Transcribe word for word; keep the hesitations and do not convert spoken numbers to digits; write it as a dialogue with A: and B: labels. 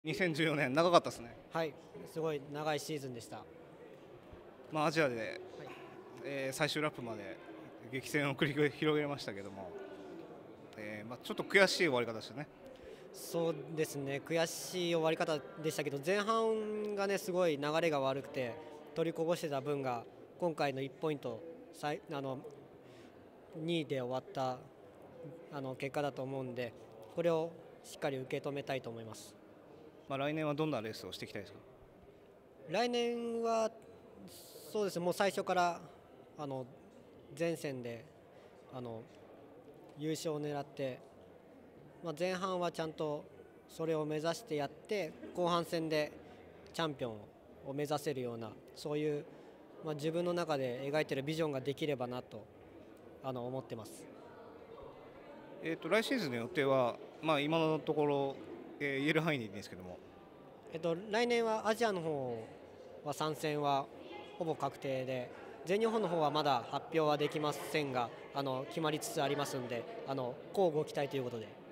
A: にせんじゅうよねん長かったですね。
B: はい、すごい長いシーズンでした。
A: まあ、アジアで、はい、えー、最終ラップまで激戦を繰り広げましたけども、えーまあ、ちょっと悔しい終わり方でしたね。
B: そうですね、悔しい終わり方でしたけど、前半がねすごい流れが悪くて取りこぼしてた分が今回のいちポイントあのにいで終わったあの結果だと思うんで、これをしっかり受け止めたいと思います。
A: まあ、来年はどんなレースをしていきたいですか？
B: 来年はそうですね、もう最初からあの前線であの優勝を狙って、まあ、前半はちゃんとそれを目指してやって、後半戦でチャンピオンを目指せるような、そういう、まあ、自分の中で描いているビジョンができればなとあの思ってます。
A: えー、と来シーズンの予定は、まあ、今のところ、えー、言える範囲でいいんですけども、
B: えっと、来年はアジアの方は参戦はほぼ確定で、全日本の方はまだ発表はできませんが、あの決まりつつありますので、あの乞うご期待ということで。